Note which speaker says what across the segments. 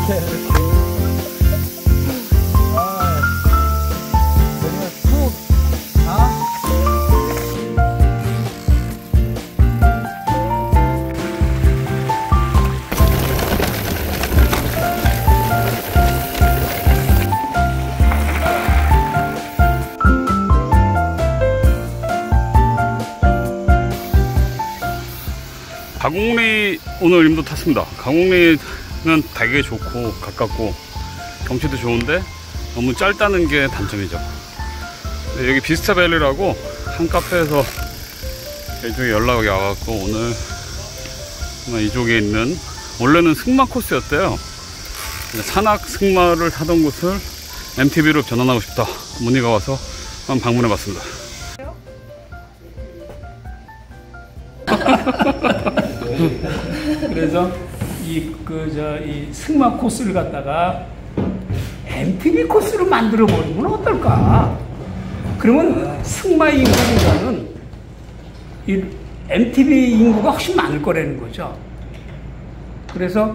Speaker 1: 가곡리 오늘 임도 탔습니다. 가곡리는 되게 좋고 가깝고 경치도 좋은데 너무 짧다는 게 단점이죠. 여기 비스타밸리라고 한 카페에서 이쪽에 연락이 와갖고 오늘 이쪽에 있는 원래는 승마 코스였대요. 산악 승마를 타던 곳을 MTB로 전환하고 싶다 문의가 와서 한번 방문해 봤습니다.
Speaker 2: 그래서 이 승마 코스를 갖다가 MTB 코스로 만들어 버리면 어떨까? 그러면 승마 인구보다는 이 MTB 인구가 훨씬 많을 거라는 거죠. 그래서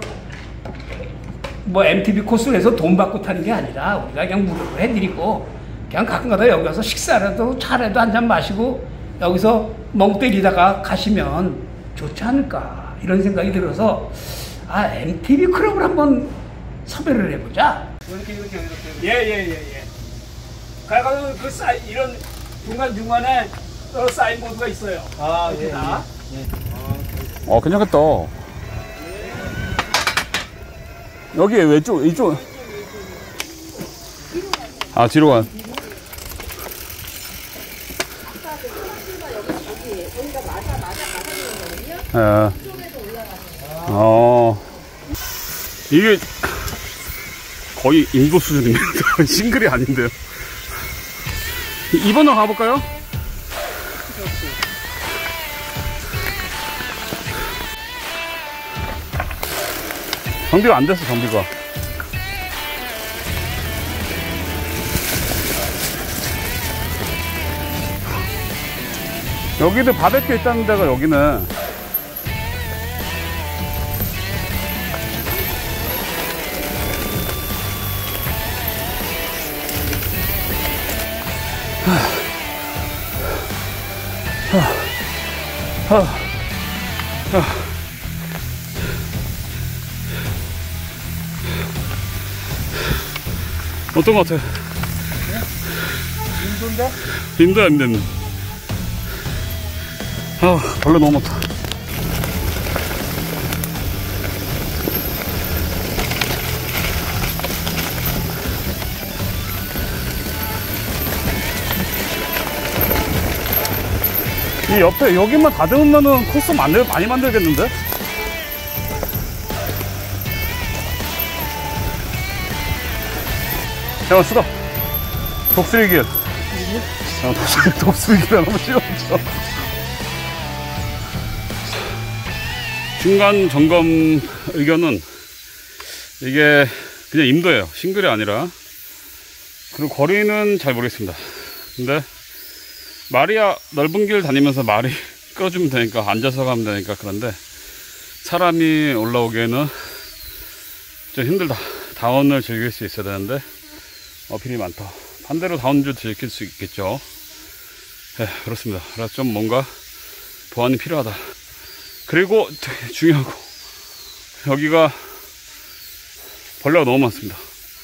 Speaker 2: 뭐 MTB 코스로 해서 돈 받고 타는 게 아니라 우리가 그냥 무료로 해드리고 그냥 가끔가다 여기 와서 식사라도 차라도 한잔 마시고 여기서 멍 때리다가 가시면 좋지 않을까 이런 생각이 들어서 MTB 클럽을 한번 섭외를 해보자. 이렇게. 예. 가서 그 이런 중간중간에 사인보드가 있어요. 예.
Speaker 1: 괜찮겠다. 여기 왼쪽, 이쪽. 뒤로 가. 이게 거의 인도 수준입니다. 싱글이 아닌데요. 2번으로 가볼까요? 정비가 안 됐어, 정비가. 여기도 바베큐 있다는 데가 여기는. 어떤 것 같아요?
Speaker 2: 인도인데?
Speaker 1: 인도야, 인도. 벌레 너무 많다. 이 옆에 여기만 다듬으면은 코스 많이 만들겠는데? 잠깐 쓰다. 독수리길. 독수리길 한번 찍어보죠. 중간 점검 의견은 이게 그냥 임도예요. 싱글이 아니라. 그리고 거리는 잘 모르겠습니다. 근데 말이야 넓은 길 다니면서 말이 끌어주면 되니까 앉아서 가면 되니까. 그런데 사람이 올라오기에는 좀 힘들다. 다운을 즐길 수 있어야 되는데 어필이 많다. 반대로 다운도 즐길 수 있겠죠. 네, 그렇습니다. 그래서 좀 뭔가 보완이 필요하다. 그리고 되게 중요하고 여기가 벌레가 너무 많습니다.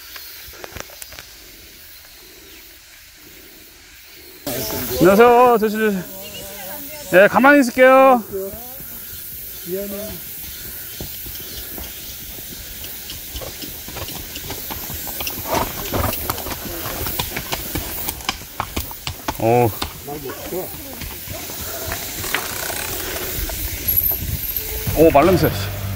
Speaker 1: 안녕하세요. 네, 가만히 있을게요. 말냄새.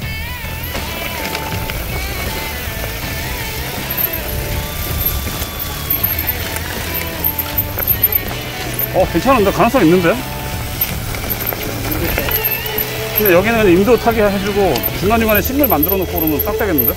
Speaker 1: 괜찮은데? 가능성 있는데? 근데 여기는 임도 타게 해주고 중간중간에 싱글 만들어 놓고 그러면 딱 되겠는데?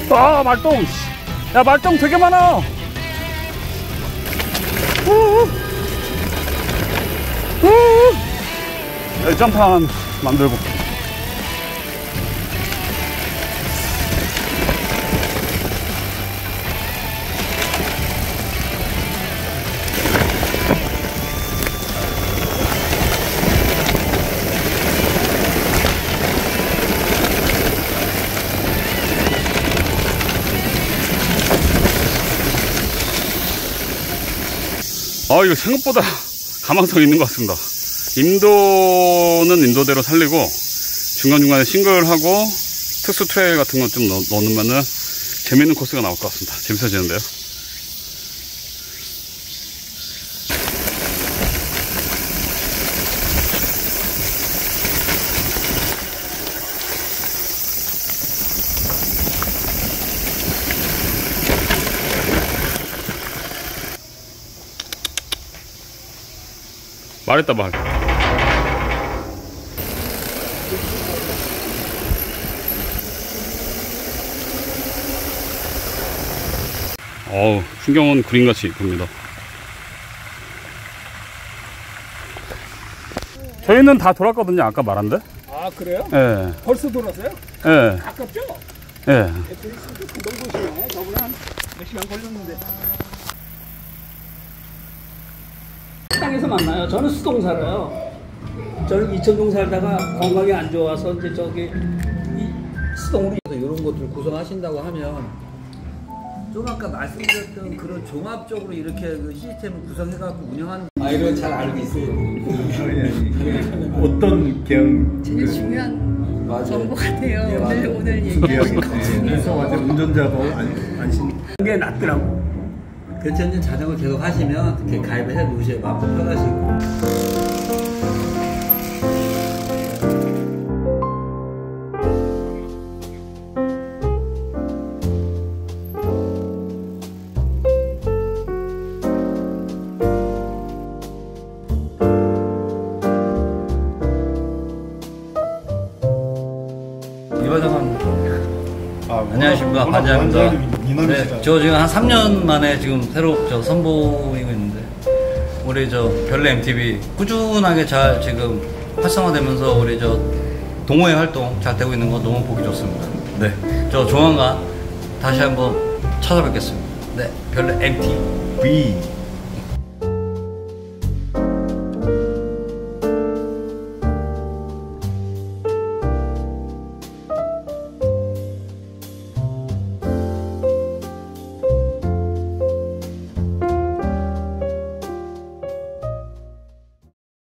Speaker 1: 아, 말똥. 야, 말똥 되게 많아. 여기 점프한 만들고. 아, 이거 생각보다 가망성 있는 것 같습니다. 인도는 인도대로 살리고 중간중간에 싱글하고 특수 트레일 같은 거 좀 넣으면은 재밌는 코스가 나올 것 같습니다. 재밌어지는데요. 말했다 말. 어우, 풍경은 그림같이 이쁩니다. 저희는 다 돌았거든요. 아까 말한데.
Speaker 2: 아, 그래요?
Speaker 1: 예.
Speaker 2: 벌써 돌았어요?
Speaker 1: 예.
Speaker 2: 가깝죠?
Speaker 1: 예.
Speaker 2: 금방 도시네. 저번에 한 몇 시간 걸렸는데. 식당에서 만나요. 저는 수동 살아요. 저는 이천동 살다가 건강이 안 좋아서 이제 저기 이 수동으로.
Speaker 3: 이런 것들 구성하신다고 하면 좀 아까 말씀드렸던 그런 종합적으로 이렇게 그 시스템을 구성해갖고 운영하는 이런 잘 알고 있어요.
Speaker 4: 어떤 계형
Speaker 5: 되게 중요한 정보 같아요.
Speaker 3: 네, 맞아요.
Speaker 5: 오늘 얘기.
Speaker 4: 그래서 완전 운전자도 안심.
Speaker 2: 게 낫더라고.
Speaker 3: 그렇죠. 이제 자전거 계속 하시면 이렇게 가입을 해 놓으셔야 마음도 편하시고.
Speaker 6: 이과장관 안녕하십니까, 반장입니다. 네, 저 지금 한 3년 만에 지금 새로 저 선보이고 있는데 우리 저 별내 MTV 꾸준하게 잘 지금 활성화되면서 우리 저 동호회 활동 잘 되고 있는 거 너무 보기 좋습니다. 네, 저 조만간 다시 한번 찾아뵙겠습니다. 네, 별내 MTV.